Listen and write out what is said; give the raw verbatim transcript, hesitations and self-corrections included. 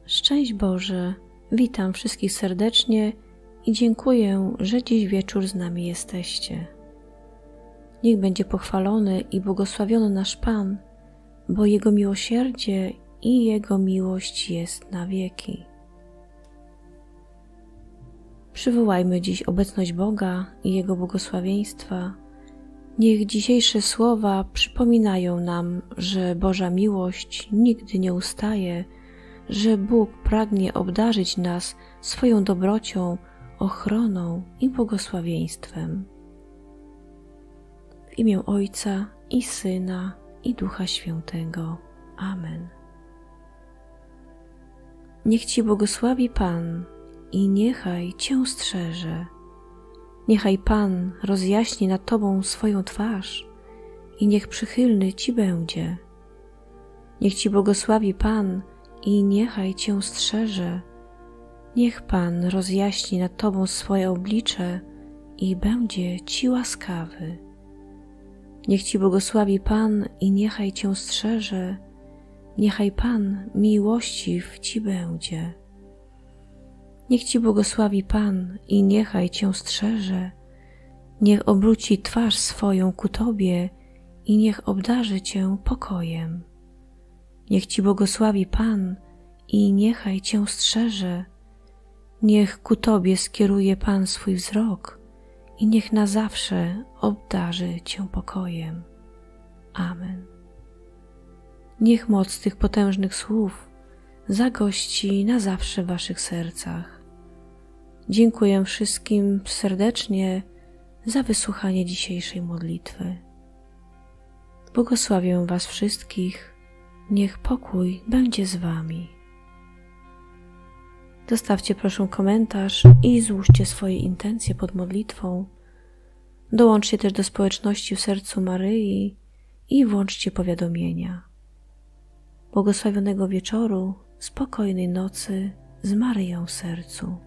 Szczęść Boże, witam wszystkich serdecznie i dziękuję, że dziś wieczór z nami jesteście. Niech będzie pochwalony i błogosławiony nasz Pan, bo Jego miłosierdzie i Jego miłość jest na wieki. Przywołajmy dziś obecność Boga i Jego błogosławieństwa. Niech dzisiejsze słowa przypominają nam, że Boża miłość nigdy nie ustaje, że Bóg pragnie obdarzyć nas swoją dobrocią, ochroną i błogosławieństwem. W imię Ojca i Syna i Ducha Świętego. Amen. Niech Ci błogosławi Pan i niechaj Cię strzeże. Niechaj Pan rozjaśni nad Tobą swoją twarz i niech przychylny Ci będzie. Niech Ci błogosławi Pan i niechaj Cię strzeże. Niech Pan rozjaśni nad Tobą swoje oblicze i będzie Ci łaskawy. Niech Ci błogosławi Pan i niechaj Cię strzeże. Niechaj Pan miłościw Ci będzie. Niech Ci błogosławi Pan i niechaj Cię strzeże. Niech obróci twarz swoją ku Tobie i niech obdarzy Cię pokojem. Niech Ci błogosławi Pan i niechaj Cię strzeże. Niech ku Tobie skieruje Pan swój wzrok i niech na zawsze obdarzy Cię pokojem. Amen. Niech moc tych potężnych słów zagości na zawsze w Waszych sercach. Dziękuję wszystkim serdecznie za wysłuchanie dzisiejszej modlitwy. Błogosławię Was wszystkich. Niech pokój będzie z Wami. Zostawcie proszę komentarz i złóżcie swoje intencje pod modlitwą. Dołączcie też do społeczności w sercu Maryi i włączcie powiadomienia. Błogosławionego wieczoru, spokojnej nocy z Maryją w sercu.